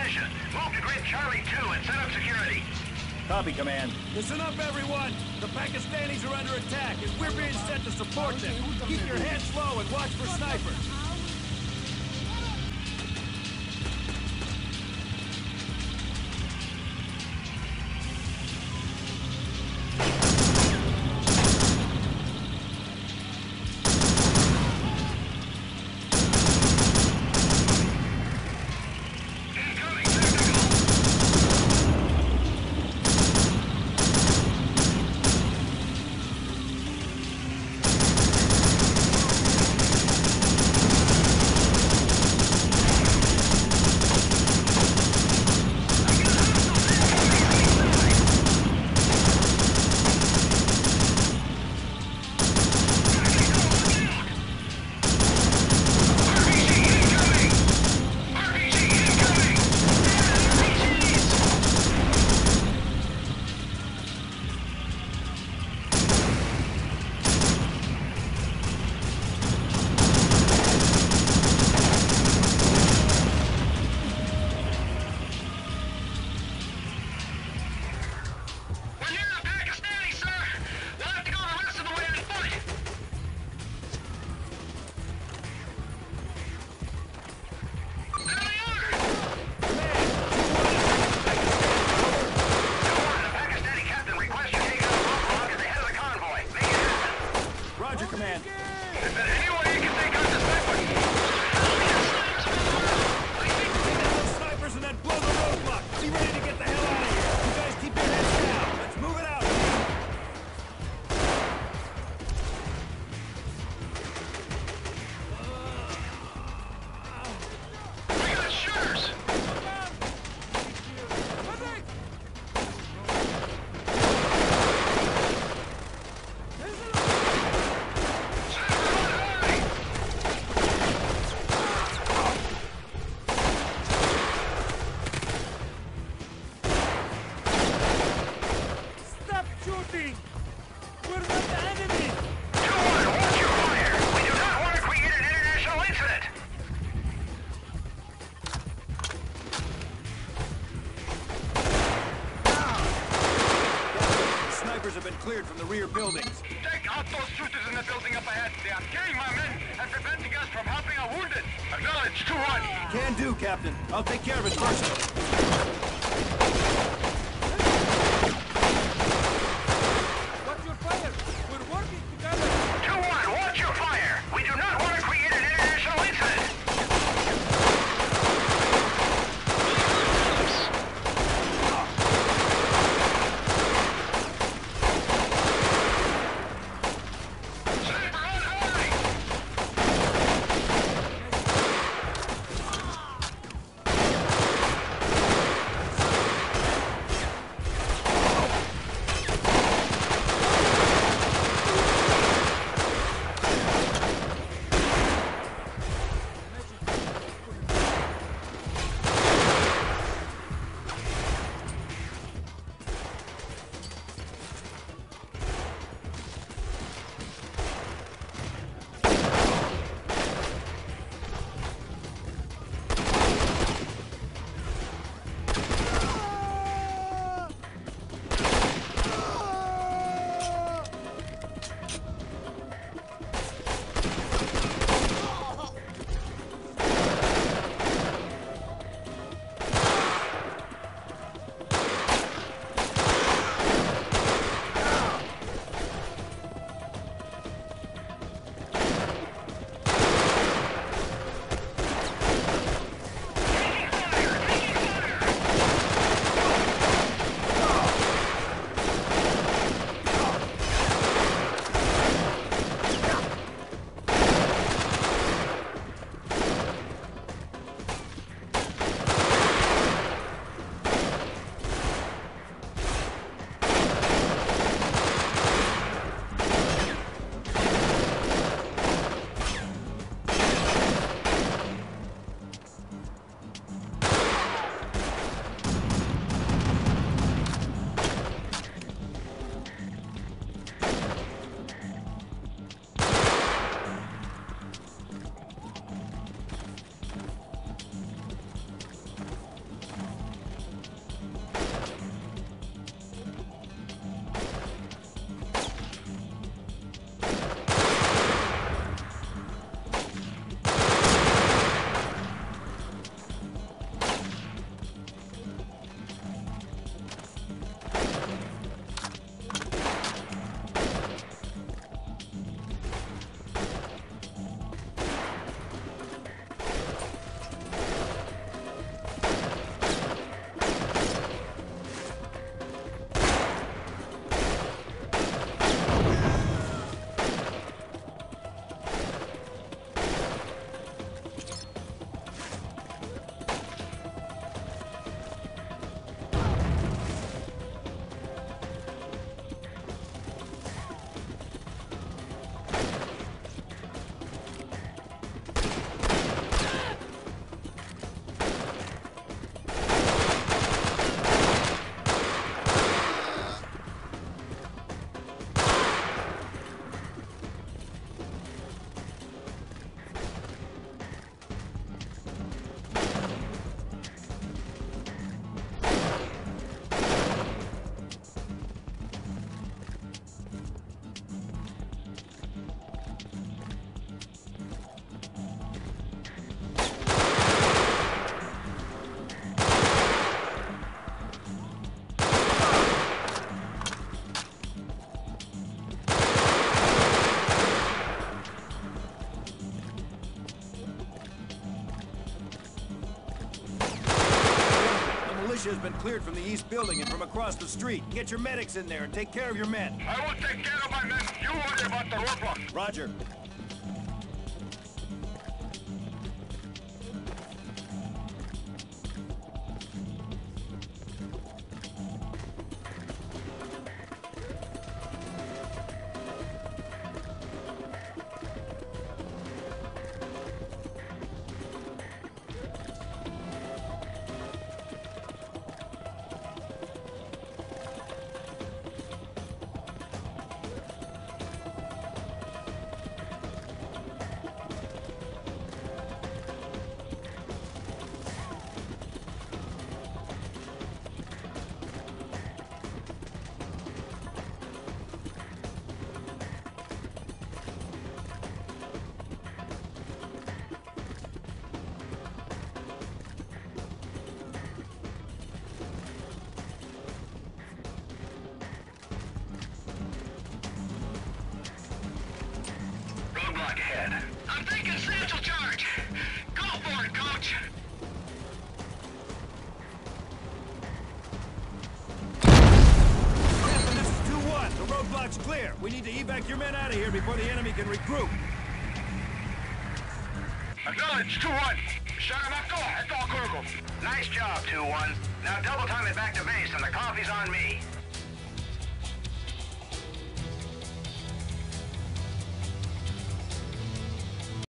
position. Move to grid Charlie 2 and set up security. Copy, Command. Listen up, everyone! The Pakistanis are under attack, and we're being sent to support them. Keep your heads low and watch for snipers. Have been cleared from the rear buildings. Take out those shooters in the building up ahead. They are killing my men and preventing us from helping our wounded. Acknowledge, 2-1. Can do, Captain. I'll take care of it personally. What's your fire? We're working together. 2-1, watch your fire. We do not want to create an international incident. militia has been cleared from the east building and from across the street. Get your medics in there and take care of your men. I will take care of my men. You worry about the roadblock. Roger. Roadblock ahead. I'm taking satchel charge. Go for it, Coach. Captain, this is 2-1. The roadblock's clear. We need to evac your men out of here before the enemy can regroup. Acknowledge, 2-1. Sharamakko, eto Kurgo. Nice job, 2-1. Now double time it back to base and the coffee's on me.